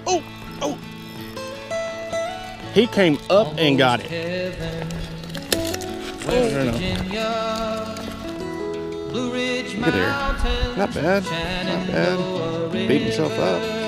Oh, oh. He came up and got it. Oh, Look at there. Not bad. Not bad. Beat himself up.